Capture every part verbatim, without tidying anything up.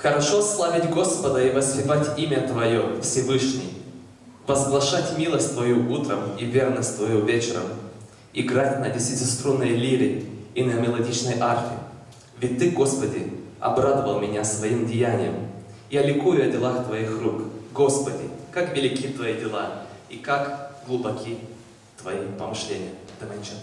Хорошо славить Господа и воспевать имя Твое, Всевышний, возглашать милость Твою утром и верность Твою вечером, играть на десятиструнной лире и на мелодичной арфе. Ведь Ты, Господи, обрадовал меня своим деянием. Я ликую о делах Твоих рук. Господи, как велики Твои дела, и как глубоки Твои помышления. Доменчат.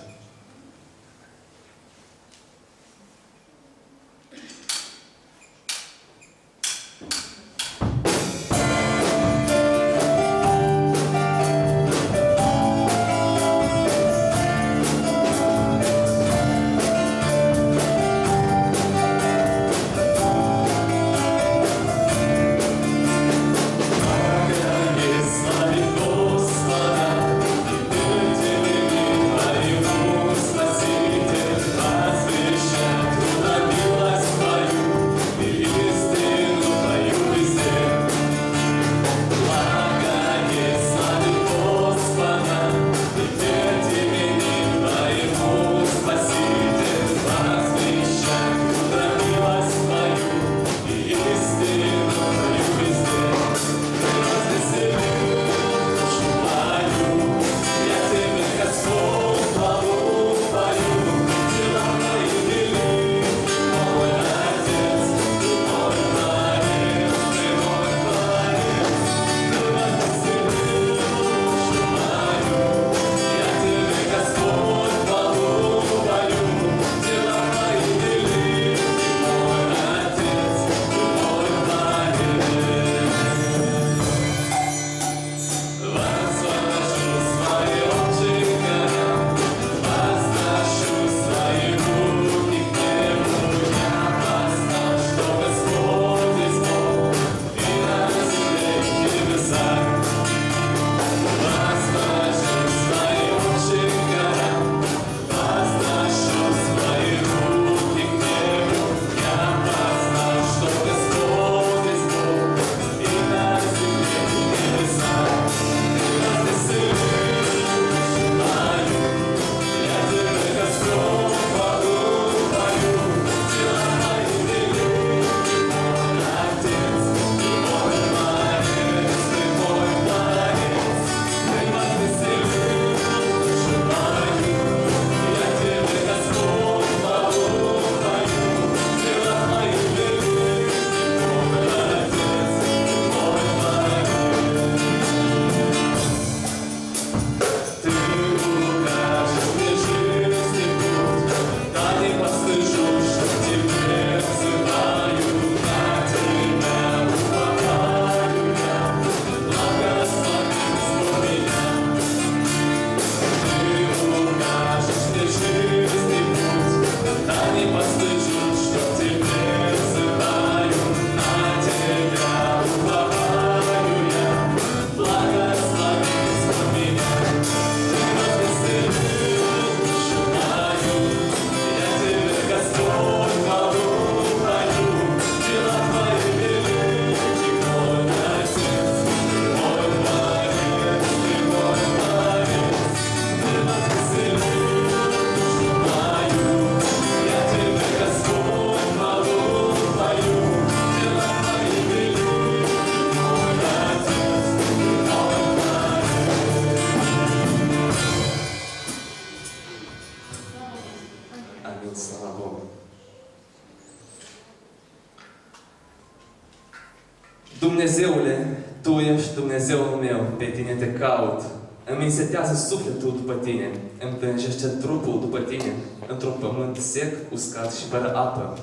Dumnezeule, Tu ești Dumnezeul meu, pe Tine te caut. Îmi însetează sufletul după Tine, îmi plângește trupul după Tine, într-un pământ sec, uscat și fără apă.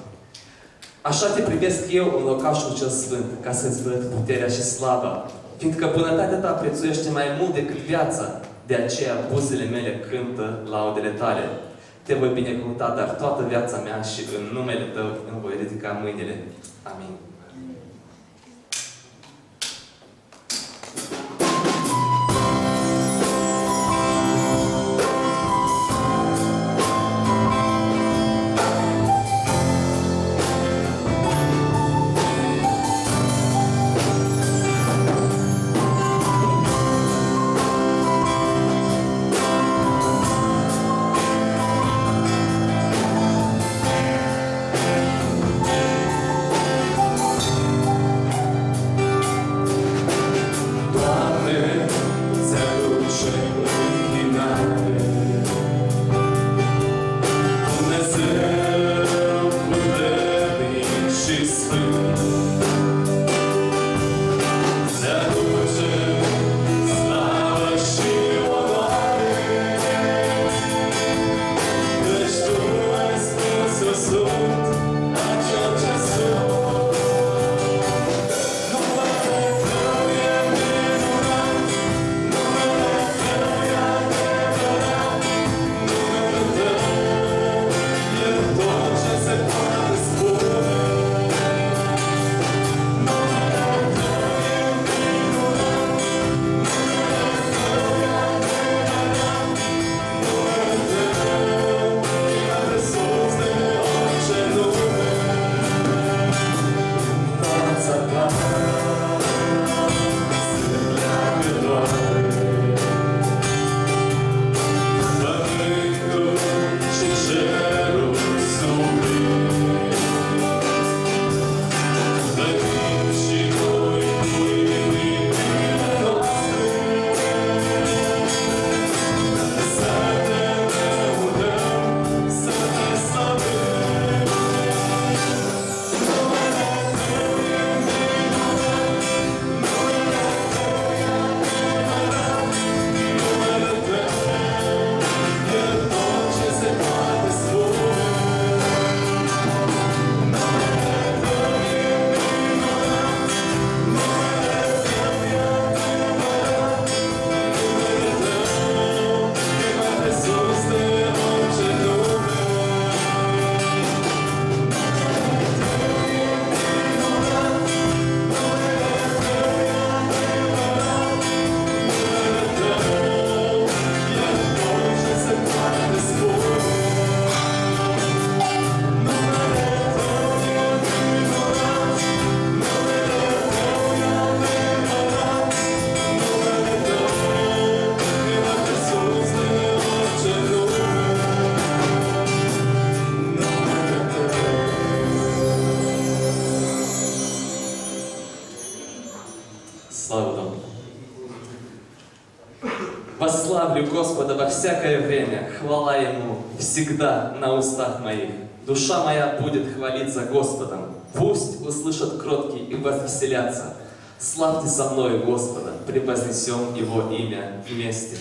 Așa Te privesc eu în locașul cel sfânt, ca să-ți văd puterea și slava, fiindcă bunătatea Ta prețuiește mai mult decât viața, de aceea buzele mele cântă laudele Tale. Te voi binecuvânta, dar toată viața mea și în numele Tău îmi voi ridica mâinile. Amin. Thank славлю Господа во всякое время, хвала Ему всегда на устах моих. Душа моя будет хвалиться Господом. Пусть услышат кроткие и возвеселятся. Славьте со мною Господа, превознесем Его имя вместе.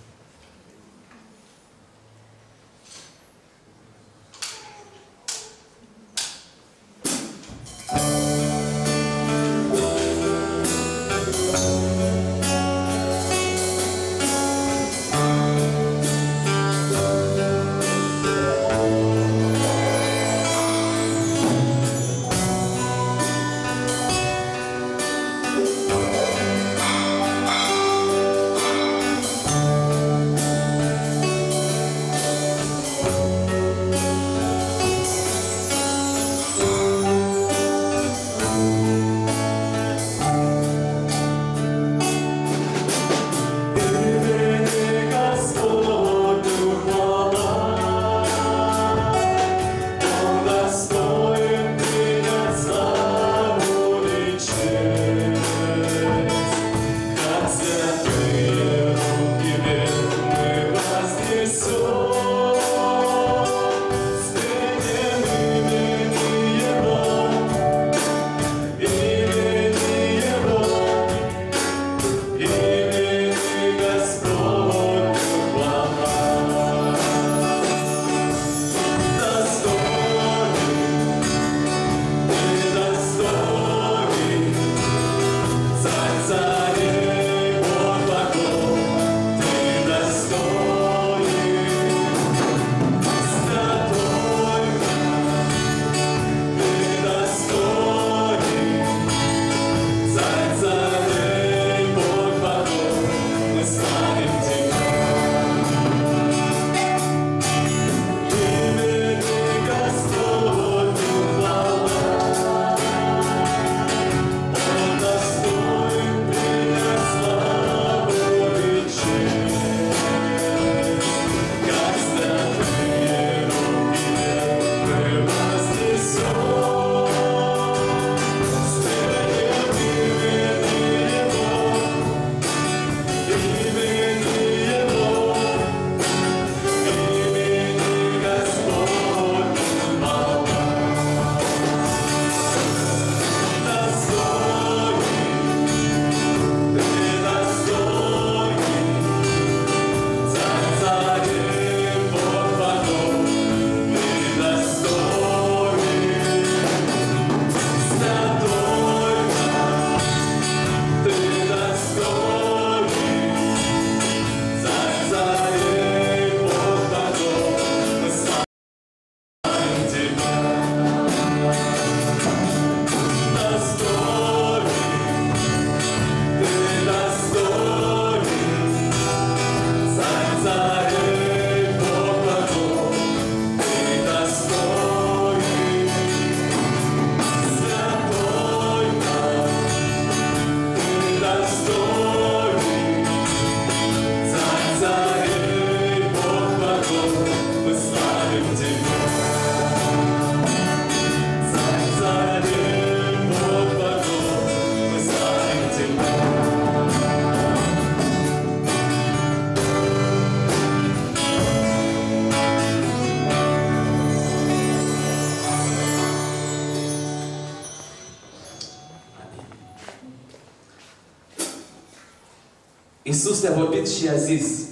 Iisus le-a vorbit și a zis: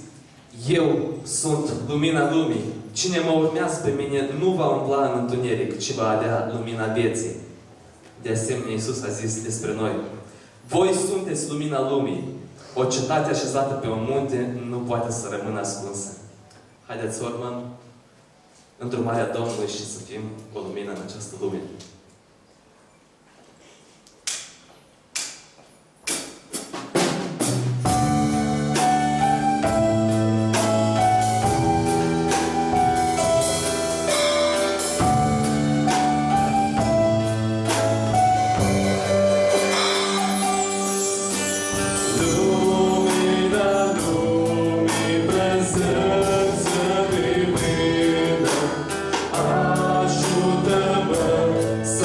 Eu sunt lumina lumii. Cine mă urmează pe mine nu va umbla în întuneric, ci va avea lumina vieții. De asemenea, Iisus a zis despre noi: Voi sunteți lumina lumii. O cetate așezată pe un munte nu poate să rămână ascunsă. Haideți să urmăm îndrumarea Domnului și să fim o lumină în această lume. Ajută-mă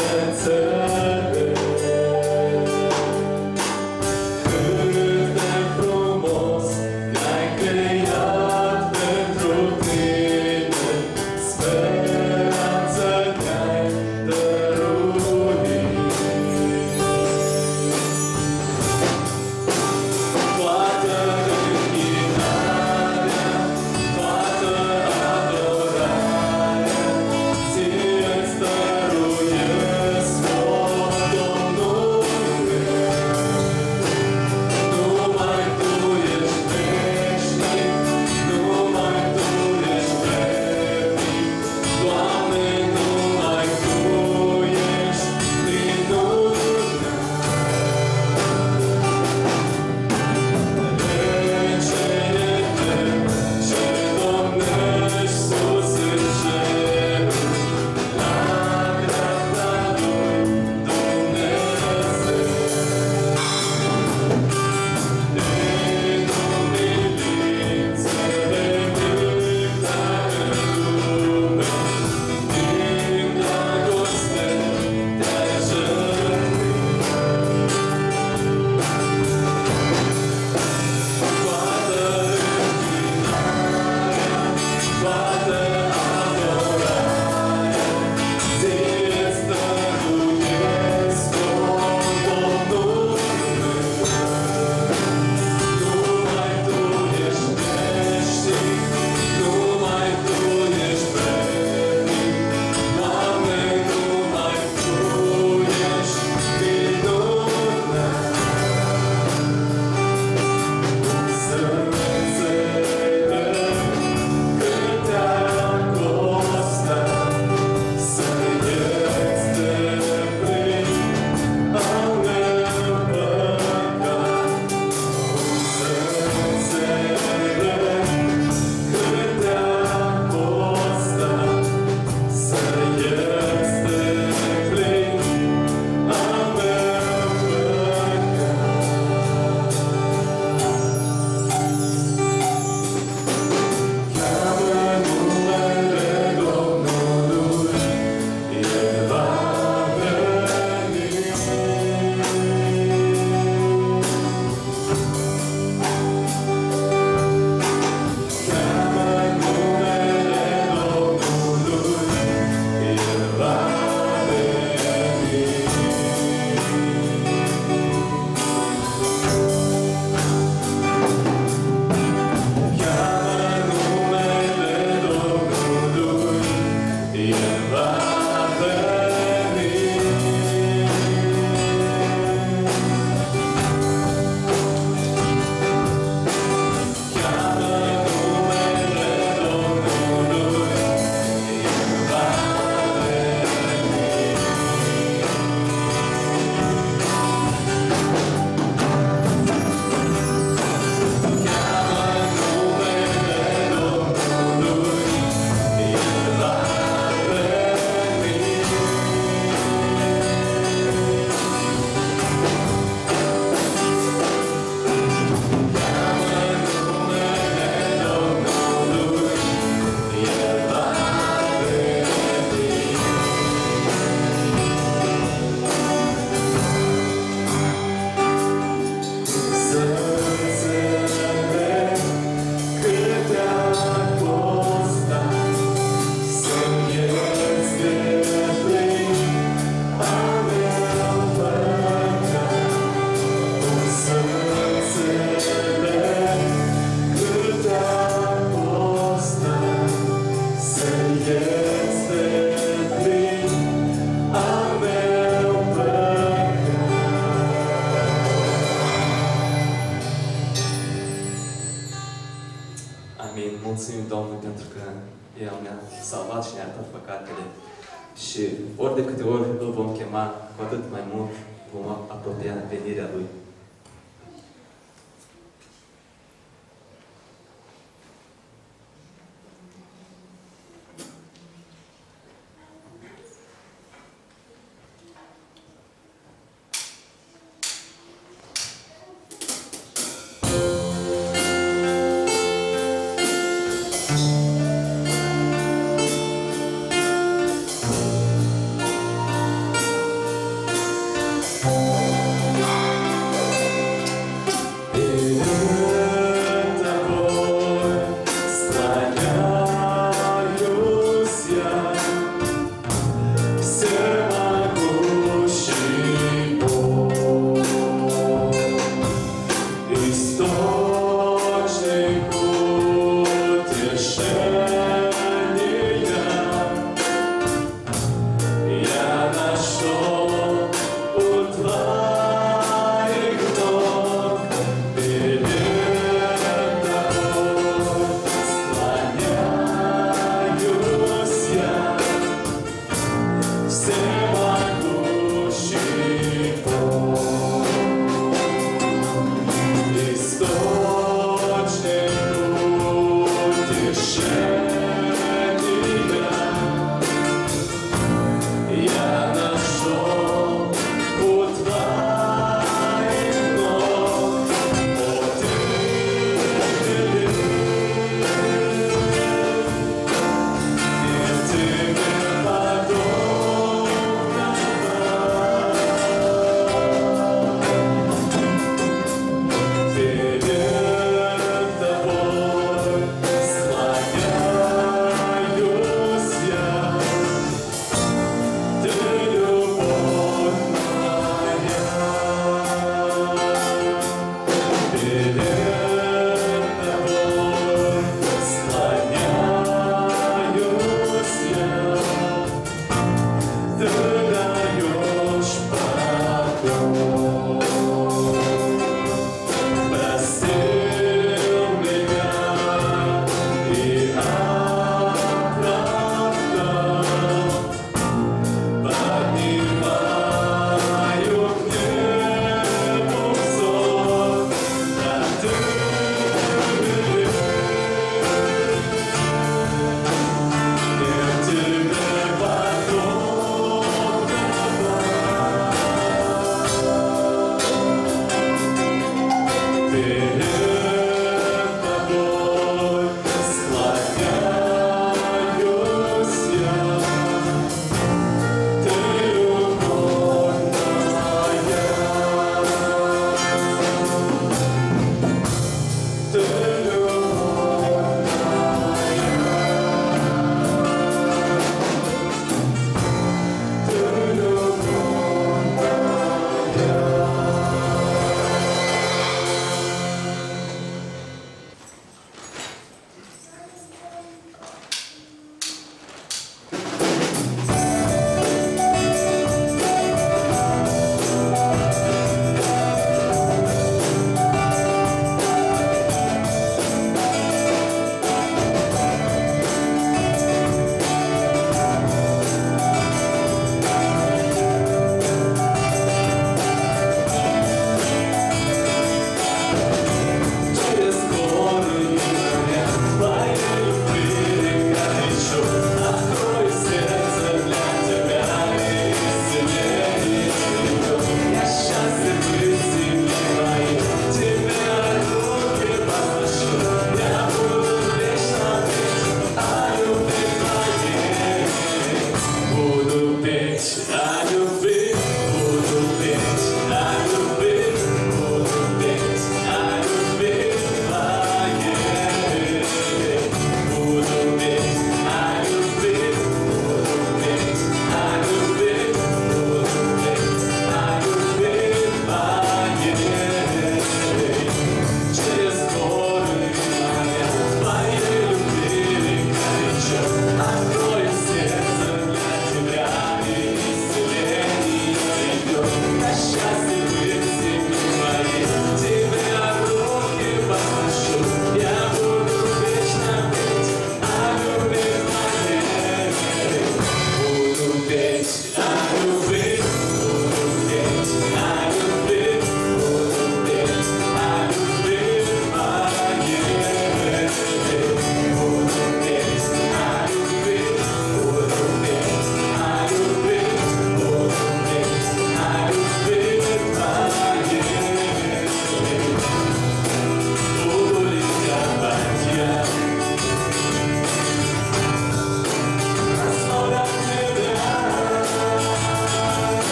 El ne-a salvat și ne-a iertat păcatele. Și ori de câte ori îl vom chema, cu atât mai mult vom apropia venirea Lui.